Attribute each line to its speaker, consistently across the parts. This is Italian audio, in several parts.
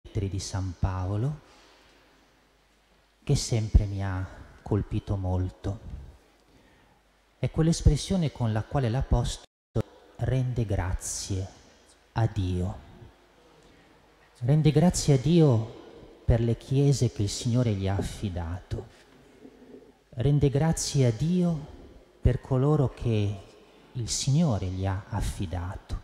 Speaker 1: di San Paolo che sempre mi ha colpito molto. È quell'espressione con la quale l'Apostolo rende grazie a Dio. Rende grazie a Dio per le chiese che il Signore gli ha affidato. Rende grazie a Dio per coloro che il Signore gli ha affidato.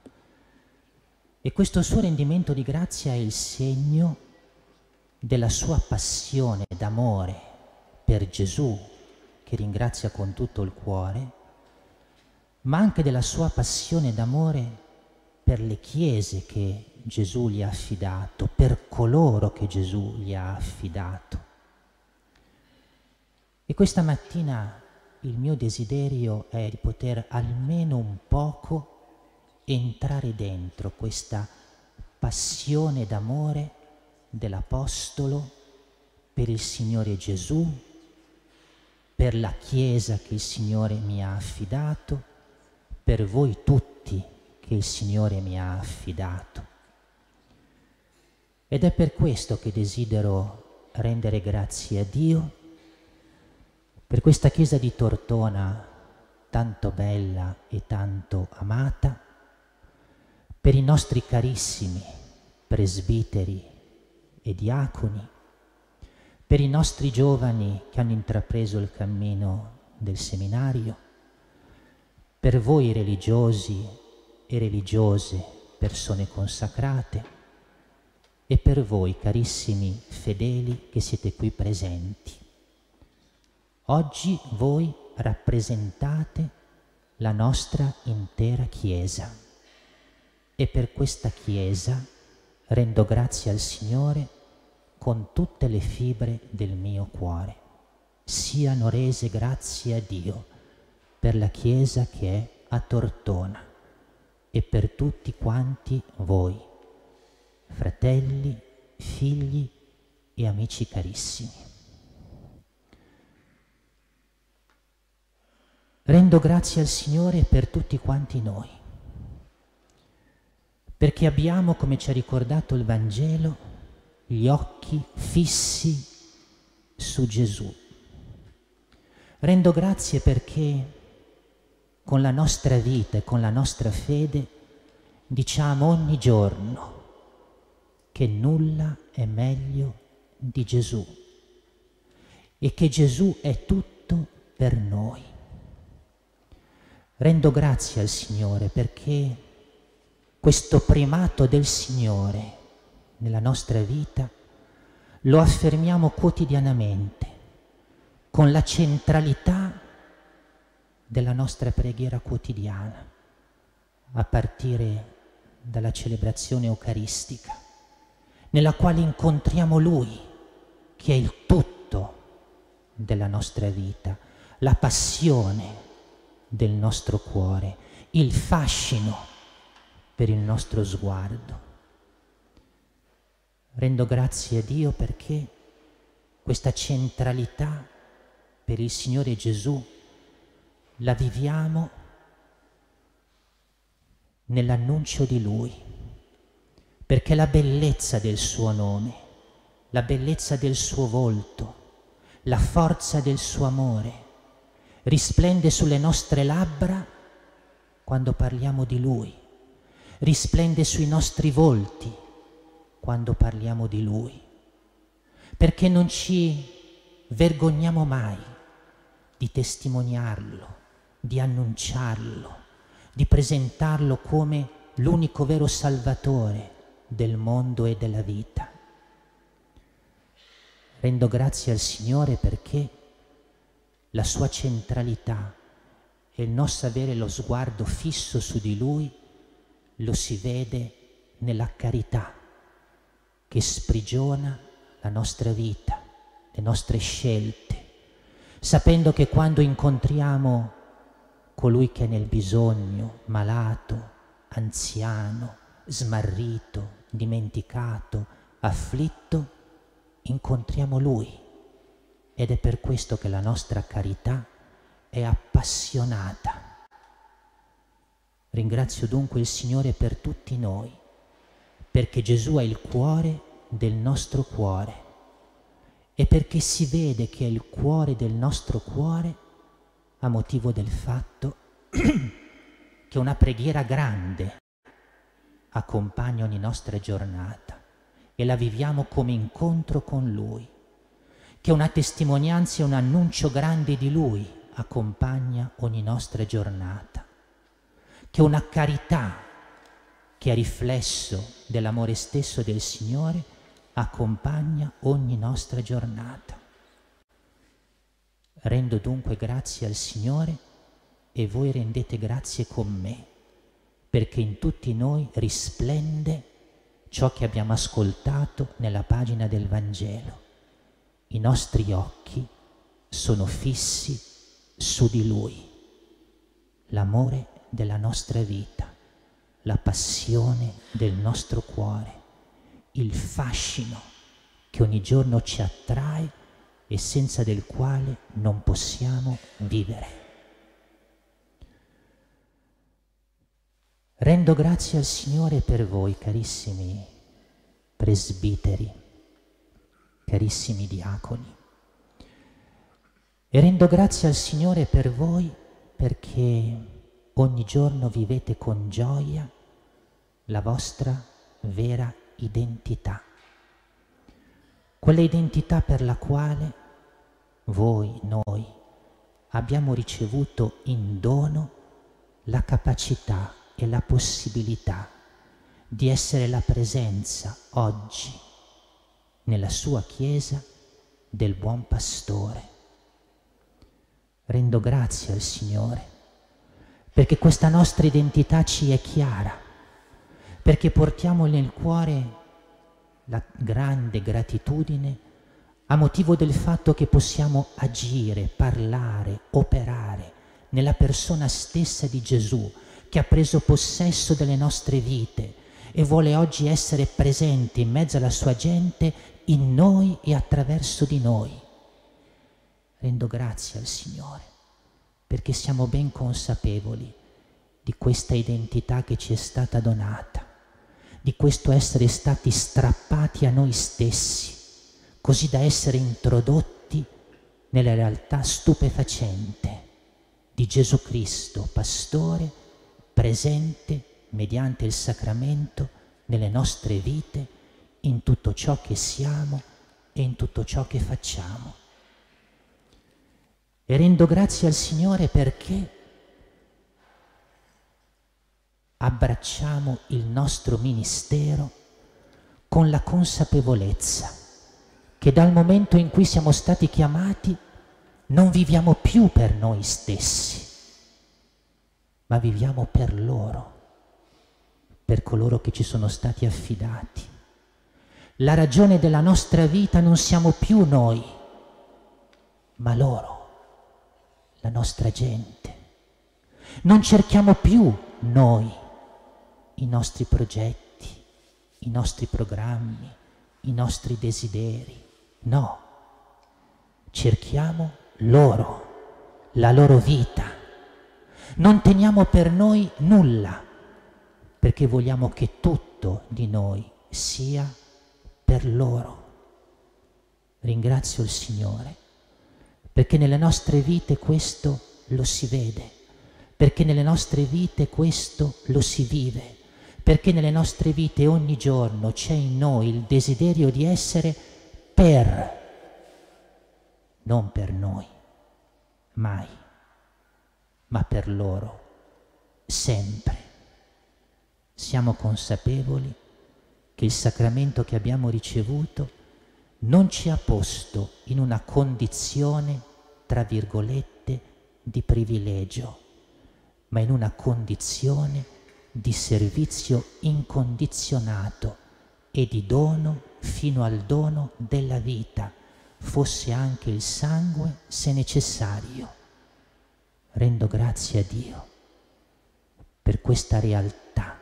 Speaker 1: E questo suo rendimento di grazia è il segno della sua passione d'amore per Gesù, che ringrazia con tutto il cuore, ma anche della sua passione d'amore per le chiese che Gesù gli ha affidato, per coloro che Gesù gli ha affidato. E questa mattina il mio desiderio è di poter almeno un poco entrare dentro questa passione d'amore dell'Apostolo per il Signore Gesù, per la Chiesa che il Signore mi ha affidato, per voi tutti che il Signore mi ha affidato. Ed è per questo che desidero rendere grazie a Dio per questa chiesa di Tortona tanto bella e tanto amata, per i nostri carissimi presbiteri e diaconi, per i nostri giovani che hanno intrapreso il cammino del seminario, per voi religiosi e religiose, persone consacrate, e per voi carissimi fedeli che siete qui presenti. Oggi voi rappresentate la nostra intera Chiesa e per questa Chiesa rendo grazie al Signore con tutte le fibre del mio cuore. Siano rese grazie a Dio per la Chiesa che è a Tortona e per tutti quanti voi, fratelli, figli e amici carissimi. Rendo grazie al Signore per tutti quanti noi, perché abbiamo, come ci ha ricordato il Vangelo, gli occhi fissi su Gesù. Rendo grazie perché con la nostra vita e con la nostra fede diciamo ogni giorno che nulla è meglio di Gesù e che Gesù è tutto per noi. Rendo grazie al Signore perché questo primato del Signore nella nostra vita lo affermiamo quotidianamente con la centralità della nostra preghiera quotidiana, a partire dalla celebrazione eucaristica, nella quale incontriamo Lui, che è il tutto della nostra vita, la passione del nostro cuore, il fascino per il nostro sguardo. Rendo grazie a Dio perché questa centralità per il Signore Gesù la viviamo nell'annuncio di Lui, perché la bellezza del suo nome, la bellezza del suo volto, la forza del suo amore risplende sulle nostre labbra quando parliamo di Lui, risplende sui nostri volti quando parliamo di Lui, perché non ci vergogniamo mai di testimoniarlo, di annunciarlo, di presentarlo come l'unico vero Salvatore del mondo e della vita. Rendo grazie al Signore perché la sua centralità e il nostro avere lo sguardo fisso su di Lui lo si vede nella carità che sprigiona la nostra vita, le nostre scelte, sapendo che quando incontriamo colui che è nel bisogno, malato, anziano, smarrito, dimenticato, afflitto, incontriamo Lui. Ed è per questo che la nostra carità è appassionata. Ringrazio dunque il Signore per tutti noi, perché Gesù ha il cuore del nostro cuore e perché si vede che è il cuore del nostro cuore a motivo del fatto che una preghiera grande accompagna ogni nostra giornata e la viviamo come incontro con Lui, che una testimonianza e un annuncio grande di Lui accompagna ogni nostra giornata, che una carità che è riflesso dell'amore stesso del Signore accompagna ogni nostra giornata. Rendo dunque grazie al Signore e voi rendete grazie con me, perché in tutti noi risplende ciò che abbiamo ascoltato nella pagina del Vangelo. I nostri occhi sono fissi su di Lui, l'amore della nostra vita, la passione del nostro cuore, il fascino che ogni giorno ci attrae e senza del quale non possiamo vivere. Rendo grazie al Signore per voi, carissimi presbiteri, carissimi diaconi, e rendo grazie al Signore per voi perché ogni giorno vivete con gioia la vostra vera identità, quella identità per la quale noi abbiamo ricevuto in dono la capacità e la possibilità di essere la presenza oggi nella sua Chiesa del Buon Pastore. Rendo grazie al Signore perché questa nostra identità ci è chiara, perché portiamo nel cuore la grande gratitudine a motivo del fatto che possiamo agire, parlare, operare nella persona stessa di Gesù, che ha preso possesso delle nostre vite e vuole oggi essere presente in mezzo alla sua gente, in noi e attraverso di noi. Rendo grazie al Signore perché siamo ben consapevoli di questa identità che ci è stata donata, di questo essere stati strappati a noi stessi, così da essere introdotti nella realtà stupefacente di Gesù Cristo, Pastore, presente mediante il sacramento nelle nostre vite, in tutto ciò che siamo e in tutto ciò che facciamo. E rendo grazie al Signore perché abbracciamo il nostro ministero con la consapevolezza che dal momento in cui siamo stati chiamati non viviamo più per noi stessi, ma viviamo per loro, per coloro che ci sono stati affidati. La ragione della nostra vita non siamo più noi, ma loro, la nostra gente. Non cerchiamo più noi i nostri progetti, i nostri programmi, i nostri desideri. No, cerchiamo loro, la loro vita. Non teniamo per noi nulla, perché vogliamo che tutto di noi sia per loro. Ringrazio il Signore, perché nelle nostre vite questo lo si vede, perché nelle nostre vite questo lo si vive, perché nelle nostre vite ogni giorno c'è in noi il desiderio di essere per, non per noi, mai, ma per loro, sempre. Siamo consapevoli che il sacramento che abbiamo ricevuto non ci ha posto in una condizione, tra virgolette, di privilegio, ma in una condizione di servizio incondizionato e di dono fino al dono della vita, fosse anche il sangue se necessario. Rendo grazie a Dio per questa realtà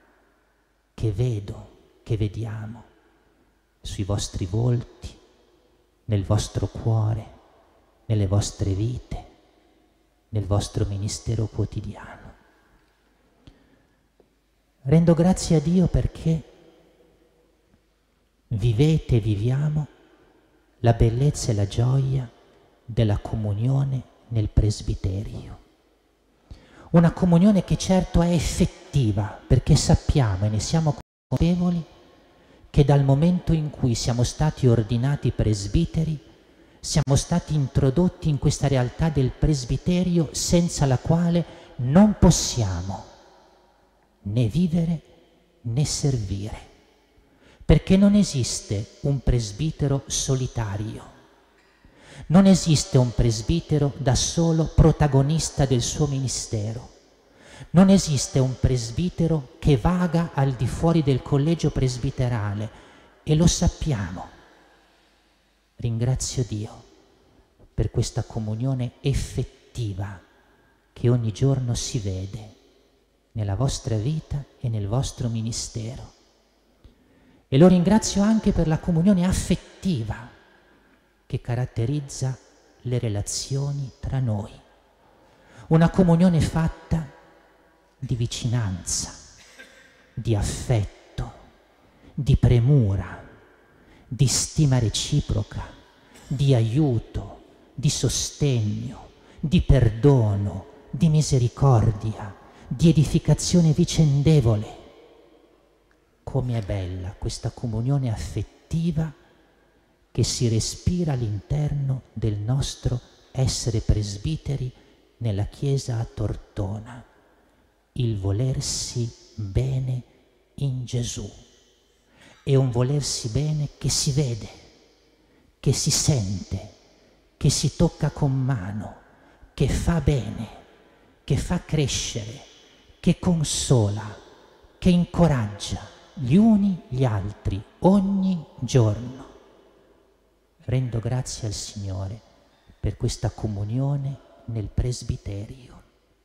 Speaker 1: che vedo, che vediamo sui vostri volti, nel vostro cuore, nelle vostre vite, nel vostro ministero quotidiano. Rendo grazie a Dio perché vivete e viviamo la bellezza e la gioia della comunione nel presbiterio. Una comunione che certo è effettiva, perché sappiamo e ne siamo consapevoli che dal momento in cui siamo stati ordinati presbiteri, siamo stati introdotti in questa realtà del presbiterio senza la quale non possiamo né vivere né servire, perché non esiste un presbitero solitario, non esiste un presbitero da solo protagonista del suo ministero, non esiste un presbitero che vaga al di fuori del collegio presbiterale, e lo sappiamo. Ringrazio Dio per questa comunione effettiva che ogni giorno si vede nella vostra vita e nel vostro ministero. E lo ringrazio anche per la comunione affettiva che caratterizza le relazioni tra noi. Una comunione fatta di vicinanza, di affetto, di premura, di stima reciproca, di aiuto, di sostegno, di perdono, di misericordia, di edificazione vicendevole. Come è bella questa comunione affettiva che si respira all'interno del nostro essere presbiteri nella Chiesa a Tortona, il volersi bene in Gesù. È un volersi bene che si vede, che si sente, che si tocca con mano, che fa bene, che fa crescere, che consola, che incoraggia gli uni gli altri ogni giorno. Rendo grazie al Signore per questa comunione nel presbiterio.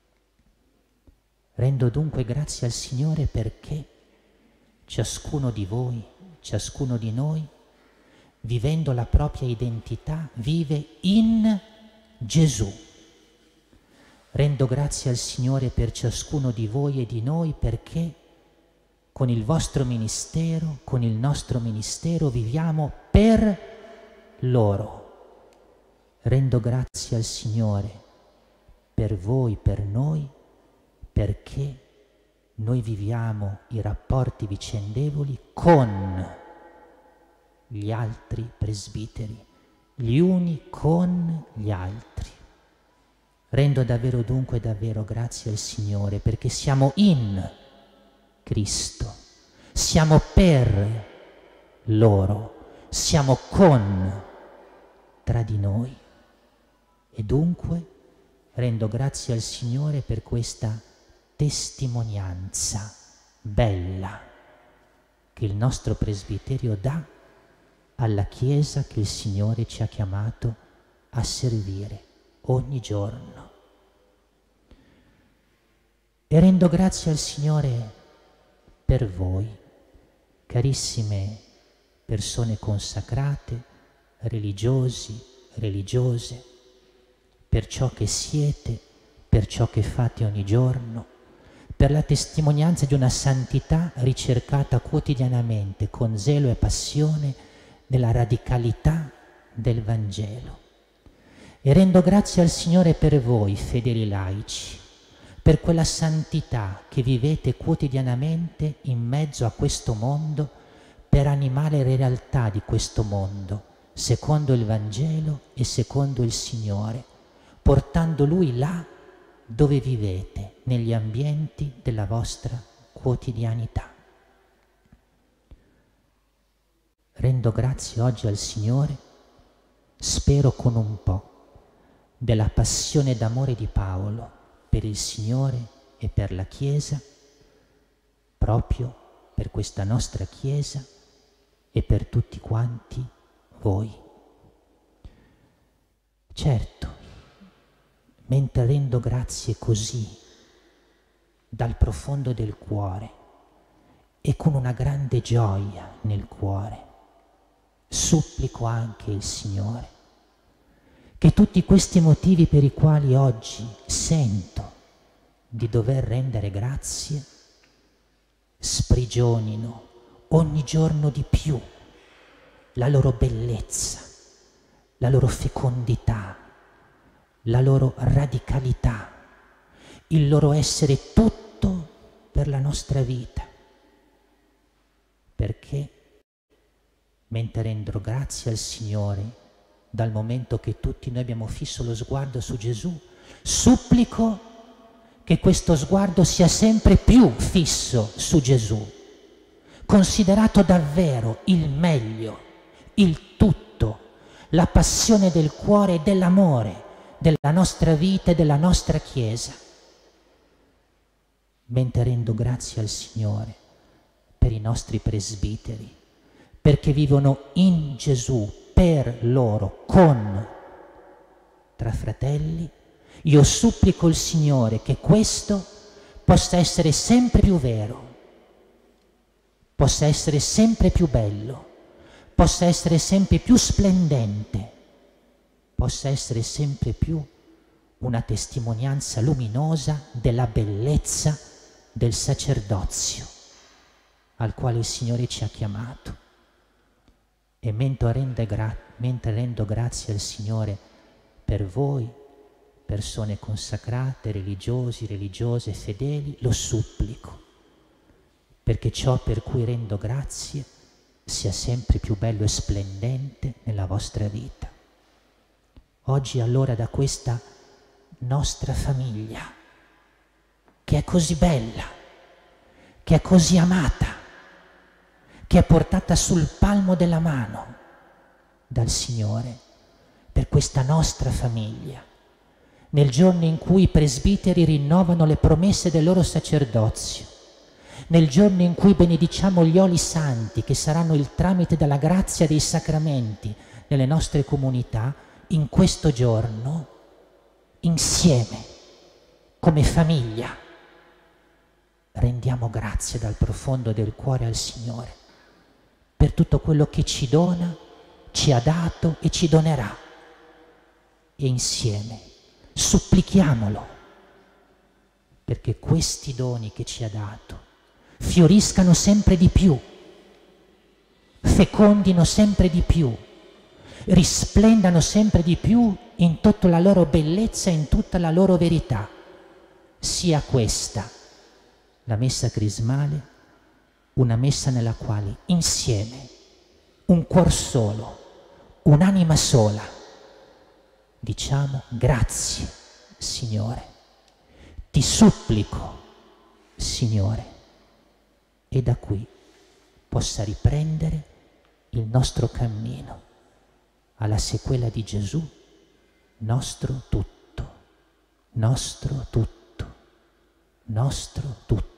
Speaker 1: Rendo dunque grazie al Signore perché ciascuno di voi, ciascuno di noi, vivendo la propria identità, vive in Gesù. Rendo grazie al Signore per ciascuno di voi e di noi perché con il vostro ministero, con il nostro ministero, viviamo per loro. Rendo grazie al Signore per voi, per noi, perché noi viviamo i rapporti vicendevoli con gli altri presbiteri, gli uni con gli altri. Rendo davvero dunque davvero grazie al Signore perché siamo in Cristo, siamo per loro, siamo con tra di noi, e dunque rendo grazie al Signore per questa testimonianza bella che il nostro presbiterio dà alla Chiesa che il Signore ci ha chiamato a servire ogni giorno. E rendo grazie al Signore per voi, carissime persone consacrate, religiosi, religiose, per ciò che siete, per ciò che fate ogni giorno, per la testimonianza di una santità ricercata quotidianamente con zelo e passione nella radicalità del Vangelo. E rendo grazie al Signore per voi, fedeli laici, per quella santità che vivete quotidianamente in mezzo a questo mondo per animare le realtà di questo mondo, secondo il Vangelo e secondo il Signore, portando Lui là dove vivete, negli ambienti della vostra quotidianità. Rendo grazie oggi al Signore, spero con un po' della passione d'amore di Paolo per il Signore e per la Chiesa, proprio per questa nostra Chiesa e per tutti quanti voi. Certo, mentre rendo grazie così dal profondo del cuore e con una grande gioia nel cuore, supplico anche il Signore che tutti questi motivi per i quali oggi sento di dover rendere grazie sprigionino ogni giorno di più la loro bellezza, la loro fecondità, la loro radicalità, il loro essere tutto per la nostra vita. Perché mentre rendo grazie al Signore, dal momento che tutti noi abbiamo fisso lo sguardo su Gesù, supplico che questo sguardo sia sempre più fisso su Gesù, considerato davvero il meglio, il tutto, la passione del cuore e dell'amore della nostra vita e della nostra Chiesa. Mentre rendo grazie al Signore per i nostri presbiteri, perché vivono in Gesù, per loro, con, tra fratelli, io supplico il Signore che questo possa essere sempre più vero, possa essere sempre più bello, possa essere sempre più splendente, possa essere sempre più una testimonianza luminosa della bellezza del sacerdozio al quale il Signore ci ha chiamato. E mentre rendo grazie al Signore per voi, persone consacrate, religiosi, religiose, fedeli, lo supplico, perché ciò per cui rendo grazie sia sempre più bello e splendente nella vostra vita. Oggi allora da questa nostra famiglia, che è così bella, che è così amata, che è portata sul palmo della mano dal Signore, per questa nostra famiglia, nel giorno in cui i presbiteri rinnovano le promesse del loro sacerdozio, nel giorno in cui benediciamo gli oli santi che saranno il tramite della grazia dei sacramenti nelle nostre comunità, in questo giorno, insieme, come famiglia, rendiamo grazie dal profondo del cuore al Signore per tutto quello che ci dona, ci ha dato e ci donerà. E insieme supplichiamolo perché questi doni che ci ha dato fioriscano sempre di più, fecondino sempre di più, risplendano sempre di più in tutta la loro bellezza e in tutta la loro verità. Sia questa la messa crismale, una messa nella quale insieme, un cuor solo, un'anima sola, diciamo grazie, Signore, ti supplico, Signore, e da qui possa riprendere il nostro cammino alla sequela di Gesù, nostro tutto, nostro tutto, nostro tutto.